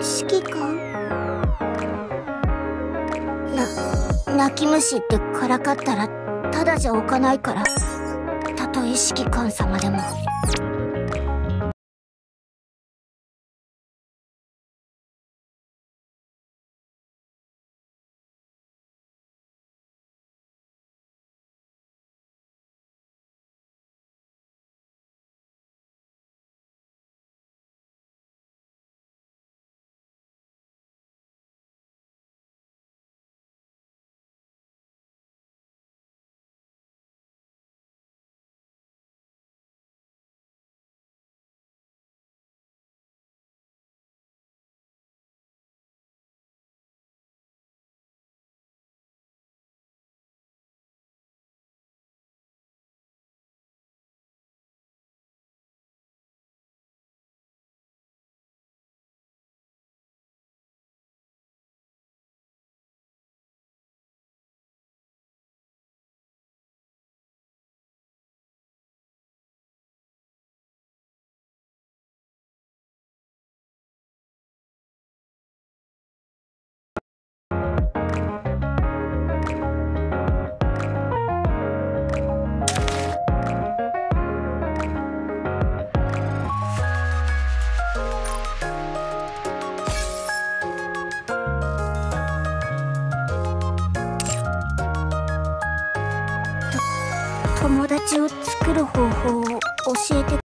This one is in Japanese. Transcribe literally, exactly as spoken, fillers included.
指揮官？な、泣き虫ってからかったらただじゃおかないから、たとえ指揮官様でも。友達を作る方法を教えて